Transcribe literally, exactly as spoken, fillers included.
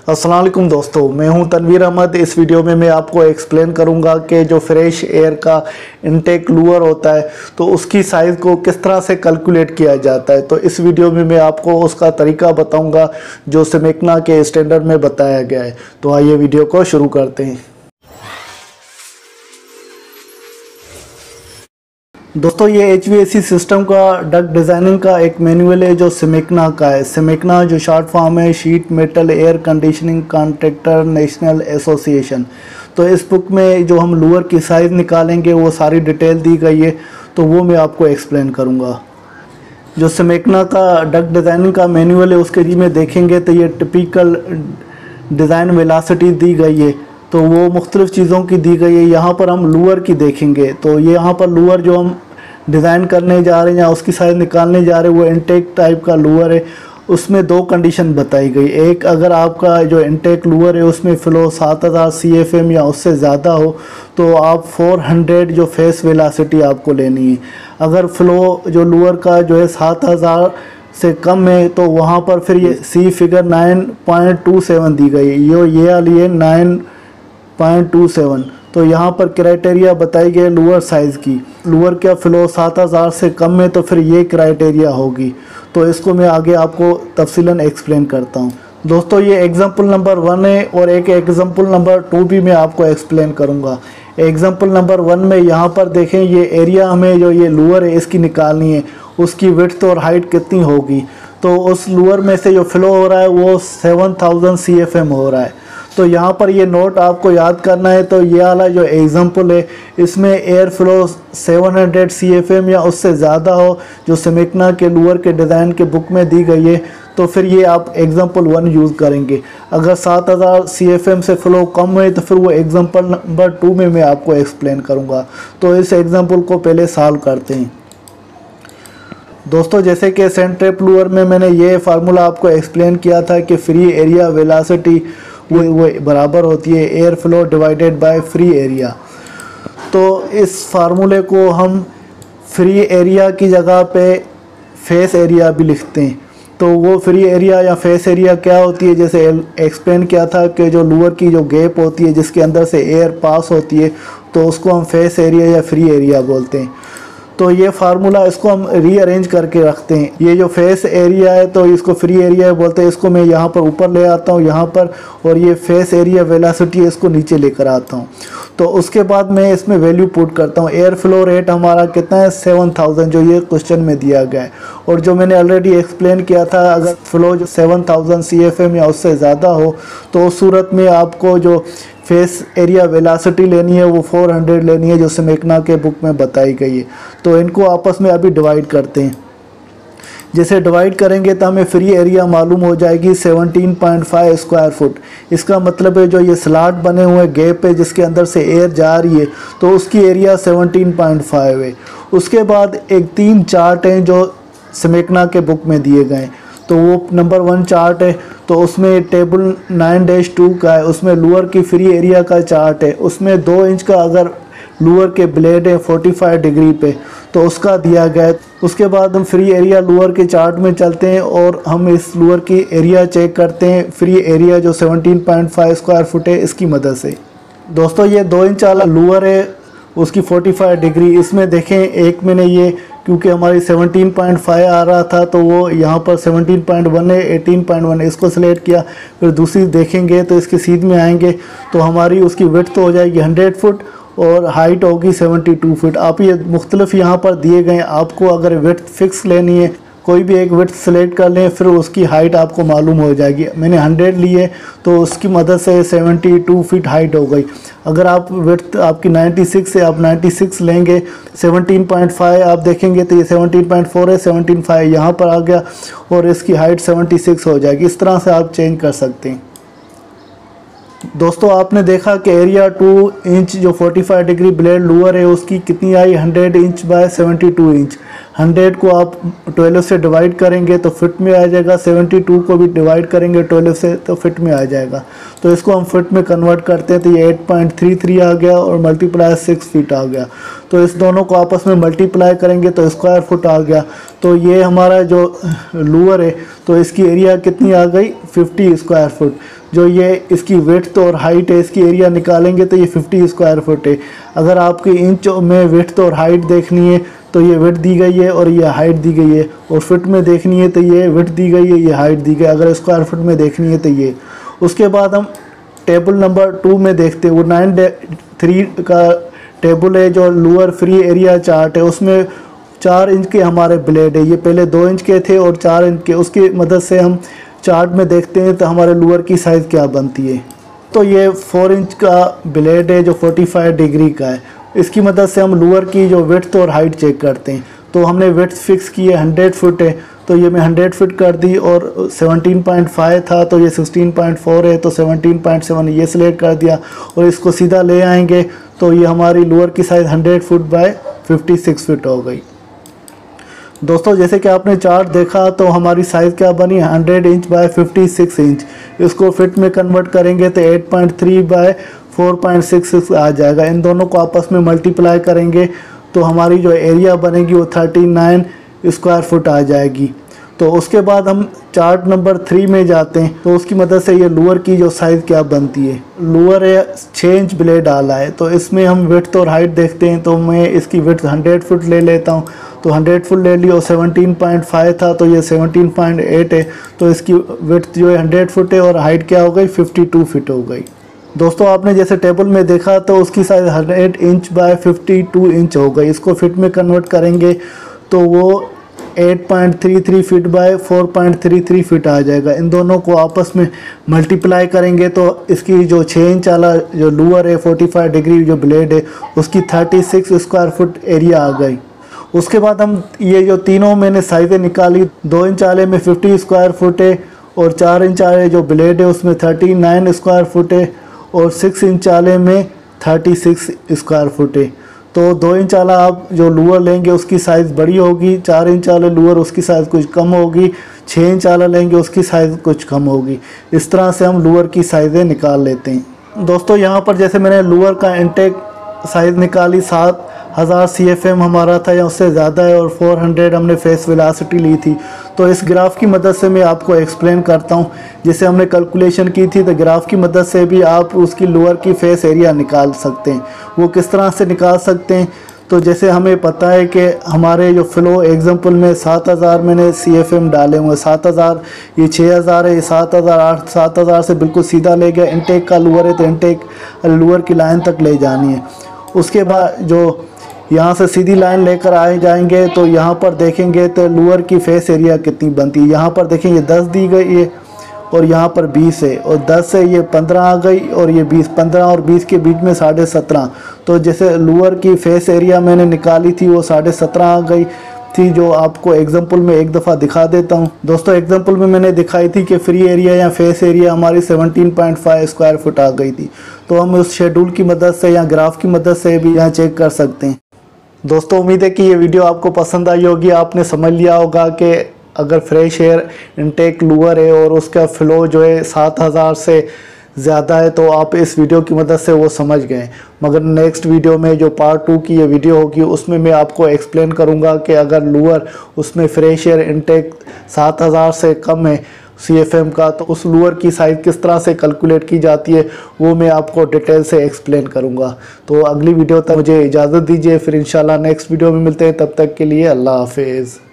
अस्सलाम वालेकुम दोस्तों, मैं हूं तनवीर अहमद। इस वीडियो में मैं आपको एक्सप्लेन करूंगा कि जो फ्रेश एयर का इनटेक लूअर होता है तो उसकी साइज़ को किस तरह से कैलकुलेट किया जाता है। तो इस वीडियो में मैं आपको उसका तरीका बताऊंगा जो समेकना के स्टैंडर्ड में बताया गया है। तो आइए वीडियो को शुरू करते हैं। दोस्तों, ये H V A C system का डक्ट डिज़ाइनिंग का एक मैनुअल है जो समेकना का है। समेकना जो शॉर्ट फॉर्म है sheet metal air conditioning contractor national association. तो इस बुक में जो हम लूअर की साइज़ निकालेंगे वो सारी डिटेल दी गई है, तो वो मैं आपको एक्सप्लेन करूँगा। जो समेकना का डक्ट डिज़ाइनिंग का मैनुअल है उसके जी में देखेंगे तो ये टिपिकल डिज़ाइन वेलोसिटी दी गई है, तो वो मुख्तलिफ़ चीज़ों की दी गई है। यहाँ पर हम लूअर की देखेंगे तो ये यहाँ पर लूअर जो हम डिज़ाइन करने जा रहे हैं या उसकी साइज़ निकालने जा रहे हैं वो इनटेक टाइप का लूअर है। उसमें दो कंडीशन बताई गई। एक, अगर आपका जो इनटेक लूअर है उसमें फ़्लो सात हज़ार सी एफ एम या उससे ज़्यादा हो तो आप चार सौ जो फेस वेलोसिटी आपको लेनी है। अगर फ़्लो जो लूअर का जो है सात हज़ार से कम है तो वहाँ पर फिर ये see figure nine point two seven दी गई है। ये ये वाली है नाइन पॉइंट टू सेवन। तो यहाँ पर क्राइटेरिया बताई गई लूअर साइज़ की। लूअर का फ़्लो सात हज़ार से कम है तो फिर ये क्राइटेरिया होगी। तो इसको मैं आगे आपको तफसीलन एक्सप्लेन करता हूँ। दोस्तों, ये एग्जांपल नंबर वन है और एक एग्जांपल नंबर टू भी मैं आपको एक्सप्लेन करूँगा। एग्जांपल नंबर वन में यहाँ पर देखें, ये एरिया हमें जो ये लूअर है इसकी निकालनी है, उसकी विड्थ और हाइट कितनी होगी। तो उस लूअर में से जो फ़्लो हो रहा है वो seven thousand C F M हो रहा है। तो यहाँ पर ये नोट आपको याद करना है। तो ये वाला जो एग्जांपल है इसमें air flow seven hundred C F M या उससे ज़्यादा हो जो समेकना के लूअर के डिज़ाइन के बुक में दी गई है, तो फिर ये आप एग्जांपल वन यूज़ करेंगे। अगर सात हज़ार सी एफ एम से फ़्लो कम है तो फिर वो एग्जांपल नंबर टू में मैं आपको एक्सप्लेन करूँगा। तो इस एग्जांपल को पहले सॉल्व करते हैं। दोस्तों, जैसे कि सेंट्रेप लूअर में मैंने ये फार्मूला आपको एक्सप्लेन किया था कि फ्री एरिया वेलोसिटी वो वो बराबर होती है air flow divided by free area. तो इस फार्मूले को हम फ्री एरिया की जगह पे फेस एरिया भी लिखते हैं। तो वो फ्री एरिया या फेस एरिया क्या होती है, जैसे एक्सप्लेन किया था कि जो लूअर की जो गैप होती है जिसके अंदर से एयर पास होती है तो उसको हम फेस एरिया या फ्री एरिया बोलते हैं। तो ये फार्मूला इसको हम रीअरेंज करके रखते हैं। ये जो फेस एरिया है तो इसको फ्री एरिया बोलते हैं। इसको मैं यहाँ पर ऊपर ले आता हूँ यहाँ पर, और ये फेस एरिया वेलोसिटी है इसको नीचे लेकर आता हूँ। तो उसके बाद मैं इसमें वैल्यू पुट करता हूँ। एयर फ्लो रेट हमारा कितना है, सेवन थाउजेंड, जो ये क्वेश्चन में दिया गया है। और जो मैंने ऑलरेडी एक्सप्लेन किया था, अगर फ्लो जो seven thousand C F M या उससे ज़्यादा हो तो उस सूरत में आपको जो फेस एरिया वेलोसिटी लेनी है वो चार सौ लेनी है जो समेकना के बुक में बताई गई है। तो इनको आपस में अभी डिवाइड करते हैं। जैसे डिवाइड करेंगे तो हमें फ्री एरिया मालूम हो जाएगी seventeen point five square foot. इसका मतलब है जो ये स्लॉट बने हुए गैप है जिसके अंदर से एयर जा रही है तो उसकी एरिया सेवनटीन पॉइंट फाइव है। उसके बाद एक तीन चार्ट हैं जो समेकना के बुक में दिए गए। तो वो नंबर वन चार्ट है, तो उसमें टेबल नाइन डैश टू का है, उसमें लूअर की फ्री एरिया का चार्ट है। उसमें दो इंच का अगर लूअर के ब्लेड है पैंतालीस डिग्री पे तो उसका दिया गया है। उसके बाद हम फ्री एरिया लूअर के चार्ट में चलते हैं और हम इस लूअर की एरिया चेक करते हैं, फ्री एरिया जो seventeen point five square foot है इसकी मदद से। दोस्तों, ये दो इंच वाला लूअर है उसकी पैंतालीस डिग्री। इसमें देखें, एक मैंने ये क्योंकि हमारी सेवनटीन पॉइंट फाइव आ रहा था तो वो यहाँ पर सेवनटीन पॉइंट वन है, एटीन पॉइंट वन है, इसको सिलेक्ट किया। फिर दूसरी देखेंगे तो इसके सीध में आएंगे तो हमारी उसकी विड्थ तो हो जाएगी हंड्रेड फुट और हाइट होगी सेवेंटी टू फुट। आप ये मुख्तलिफ यहाँ पर दिए गए, आपको अगर विड्थ फिक्स लेनी है कोई भी एक विड्थ सेलेक्ट कर लें फिर उसकी हाइट आपको मालूम हो जाएगी। मैंने हंड्रेड ली है तो उसकी मदद से सेवेंटी टू फीट हाइट हो गई। अगर आप विड्थ आपकी नाइन्टी सिक्स है आप नाइन्टी सिक्स लेंगे, सेवनटीन पॉइंट फाइव आप देखेंगे तो ये सेवनटीन पॉइंट फोर है, सेवनटीन पॉइंट फाइव यहाँ पर आ गया और इसकी हाइट सेवेंटी सिक्स हो जाएगी। इस तरह से आप चेंज कर सकते हैं। दोस्तों, आपने देखा कि एरिया टू इंच जो पैंतालीस डिग्री ब्लेड लूअर है उसकी कितनी आई, hundred inch by seventy two inch. Hundred को आप ट्वेल्व से डिवाइड करेंगे तो फिट में आ जाएगा, सेवेंटी टू को भी डिवाइड करेंगे ट्वेल्व से तो फिट में आ जाएगा। तो इसको हम फिट में कन्वर्ट करते हैं तो ये एट पॉइंट थ्री थ्री आ गया और मल्टीप्लाई सिक्स फीट आ गया। तो इस दोनों को आपस में मल्टीप्लाई करेंगे तो स्क्वायर फुट आ गया। तो ये हमारा जो लूअर है तो इसकी एरिया कितनी आ गई, फिफ्टी स्क्वायर फुट। जो ये इसकी विड्थ और हाइट है, इसकी एरिया निकालेंगे तो ये फिफ्टी स्क्वायर फुट है। अगर आपकी इंच में विड्थ और हाइट देखनी है तो ये विड्थ दी गई है और ये हाइट दी गई है, और फिट में देखनी है तो ये विड्थ दी गई है, ये हाइट दी गई है। अगर स्क्वायर फुट में देखनी है तो ये। उसके बाद हम टेबल नंबर टू में देखते हैं, वो नाइन थ्री का टेबल है जो लोअर फ्री एरिया चार्ट है। उसमें चार इंच के हमारे ब्लेड है, ये पहले दो इंच के थे और चार इंच के। उसकी मदद से हम चार्ट में देखते हैं तो हमारे लोअर की साइज़ क्या बनती है। तो ये फोर इंच का ब्लेड है जो फोर्टी फाइव डिग्री का है। इसकी मदद से हम लोअर की जो विड्थ और हाइट चेक करते हैं। तो हमने विड्थ फिक्स की है हंड्रेड फुट है, तो ये मैं हंड्रेड फिट कर दी, और सेवनटीन पॉइंट फाइव था तो ये सिक्सटीन पॉइंट फोर है, तो सेवनटीन पॉइंट सेवन ये सिलेक्ट कर दिया और इसको सीधा ले आएंगे तो ये हमारी लोअर की size hundred foot by fifty six feet हो गई। दोस्तों जैसे कि आपने चार्ट देखा तो हमारी साइज़ क्या बनी, hundred inch by fifty six inch. इसको फिट में कन्वर्ट करेंगे तो eight point three by four point six six आ जाएगा। इन दोनों को आपस में मल्टीप्लाई करेंगे तो हमारी जो एरिया बनेगी वो थर्टी नाइन स्क्वायर फुट आ जाएगी। तो उसके बाद हम चार्ट नंबर थ्री में जाते हैं तो उसकी मदद से ये लोअर की जो साइज़ क्या बनती है। लोअर है छः इंच ब्लेड डाला है, तो इसमें हम विड्थ और हाइट देखते हैं। तो मैं इसकी विड्थ हंड्रेड फुट ले लेता हूँ, तो हंड्रेड फुट ले ली और सेवनटीन पॉइंट फाइव था तो ये सेवनटीन पॉइंट एट है। तो इसकी विड्थ जो है हंड्रेड फुट है और हाइट क्या हो गई, फिफ्टी टू फिट हो गई। दोस्तों आपने जैसे टेबल में देखा तो उसकी size hundred inch by fifty two inch हो गई। इसको फिट में कन्वर्ट करेंगे तो वो eight point three three feet by four point three three feet आ जाएगा। इन दोनों को आपस में मल्टीप्लाई करेंगे तो इसकी जो छः इंच वाला जो लोअर है फोर्टी फाइव डिग्री जो ब्लेड है उसकी thirty six square foot area आ गई। उसके बाद हम ये जो तीनों मैंने साइज़ें निकाली, दो इंच वाले में फिफ्टी स्क्वायर फुट है और चार इंच वाले जो ब्लेड है उसमें थर्टी नाइन स्क्वायर फुट है और सिक्स इंच वाले में थर्टी सिक्स स्क्वायर फुट है। तो दो इंच वाला आप जो लोअर लेंगे उसकी साइज़ बड़ी होगी, चार इंच वाले लोअर उसकी साइज़ कुछ कम होगी, छः इंच वाला लेंगे उसकी साइज़ कुछ कम होगी। इस तरह से हम लोअर की साइज़ें निकाल लेते हैं। दोस्तों यहाँ पर जैसे मैंने लोअर का इंटेक साइज़ निकाली, सात हज़ार सी एफ एम हमारा था या उससे ज़्यादा है, और फोर हंड्रेड हमने फेस वेलोसिटी ली थी। तो इस ग्राफ की मदद से मैं आपको एक्सप्लेन करता हूँ। जैसे हमने कैलकुलेशन की थी तो ग्राफ की मदद से भी आप उसकी लोअर की फेस एरिया निकाल सकते हैं। वो किस तरह से निकाल सकते हैं, तो जैसे हमें पता है कि हमारे जो फ्लो एग्जांपल में सात हज़ार मैंने सी एफ एम डाले हुए, सात हज़ार ये छः हज़ार है, ये सात हज़ार आठ सात हज़ार से बिल्कुल सीधा ले गया। इनटेक का लोअर है तो इनटेक लोअर की लाइन तक ले जानी है। उसके बाद जो यहाँ से सीधी लाइन लेकर आए जाएंगे तो यहाँ पर देखेंगे तो लोअर की फेस एरिया कितनी बनती है। यहाँ पर देखेंगे दस दी गई है और यहाँ पर बीस है, और दस से ये पंद्रह आ गई और ये बीस, पंद्रह और बीस के बीच में साढ़े सत्रह। तो जैसे लोअर की फेस एरिया मैंने निकाली थी वो साढ़े सत्रह आ गई थी, जो आपको एग्जांपल में एक दफ़ा दिखा देता हूँ। दोस्तों एग्जांपल में मैंने दिखाई थी कि फ्री एरिया या फेस एरिया हमारी seventeen point five square foot आ गई थी। तो हम उस शेड्यूल की मदद से या ग्राफ की मदद से भी यहाँ चेक कर सकते हैं। दोस्तों उम्मीद है कि ये वीडियो आपको पसंद आई होगी। आपने समझ लिया होगा कि अगर फ्रेश एयर इनटेक लोअर है और उसका फ़्लो जो है सात हज़ार से ज़्यादा है तो आप इस वीडियो की मदद से वो समझ गए। मगर नेक्स्ट वीडियो में जो पार्ट टू की ये वीडियो होगी उसमें मैं आपको एक्सप्लेन करूँगा कि अगर लोअर उसमें फ्रेश एयर इनटेक सात हज़ार से कम है सी एफ एम का, तो उस लोअर की साइज़ किस तरह से कैलकुलेट की जाती है वो मैं आपको डिटेल से एक्सप्लेन करूँगा। तो अगली वीडियो तक मुझे इजाज़त दीजिए, फिर इंशाल्लाह नेक्स्ट वीडियो में मिलते हैं। तब तक के लिए अल्लाह हाफिज़।